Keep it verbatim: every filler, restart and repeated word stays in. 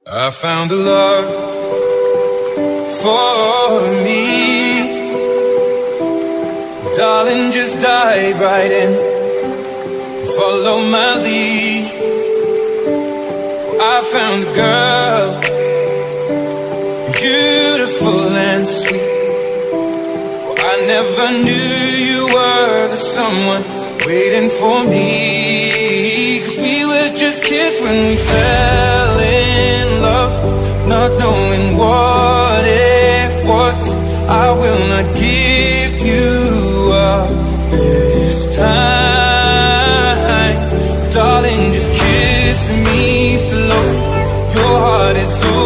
I found a love for me. Darling, just dive right in, follow my lead. I found a girl, beautiful and sweet. I never knew you were the someone waiting for me. Cause we were just kids when we fell in love, not knowing what it was. I will not give you up this time. Darling, just kiss me slow. Your heart is so